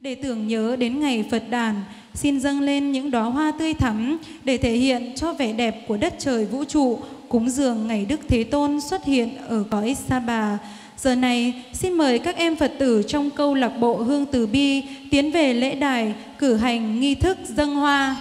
Để tưởng nhớ đến ngày Phật đản, xin dâng lên những đóa hoa tươi thắm để thể hiện cho vẻ đẹp của đất trời vũ trụ, cúng dường ngày Đức Thế Tôn xuất hiện ở cõi Sa Bà. Giờ này, xin mời các em Phật tử trong câu lạc bộ Hương Từ Bi tiến về lễ đài cử hành nghi thức dâng hoa.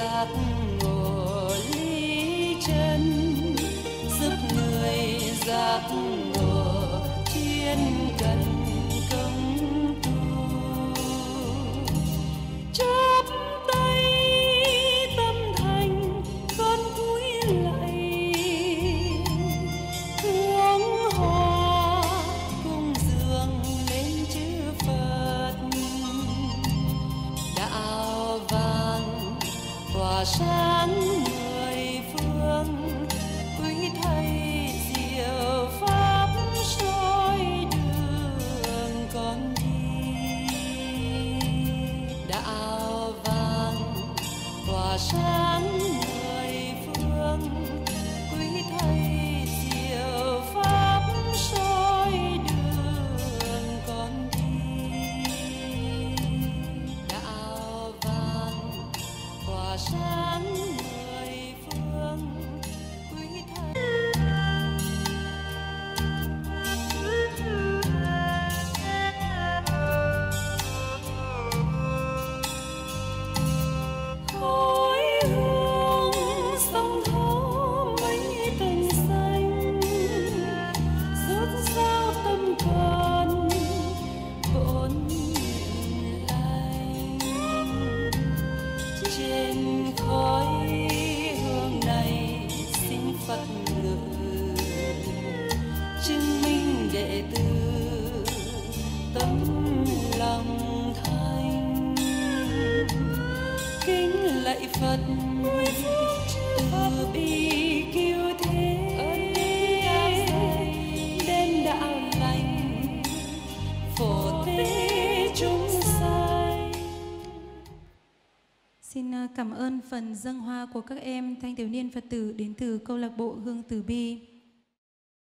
giác ngộ lý chân, giúp người giác ngộ chuyên cần công tu. Chắp tay tâm thành con cúi lạy, hương hoa cung dường lên chư Phật. Đạo vàng tỏa sáng mười phương, quý thầy diệu pháp soi đường con đi. Đạo vàng tỏa sáng mười phương, quý thầy diệu pháp soi đường con đi. Đạo vàng tỏa sáng mười phương, quý thầy. Khói hương sông thấu mấy tầng xanh, rốt ráo tâm con vốn lành. Trên khói hương này xin Phật ngự, chứng minh đệ tử tấm lòng thanh. Kính lạy Phật từ bi cứu thế, đem đạo lành phổ tế chúng sanh. Xin cảm ơn phần dâng hoa của các em thanh thiếu niên Phật tử đến từ câu lạc bộ Hương Từ Bi.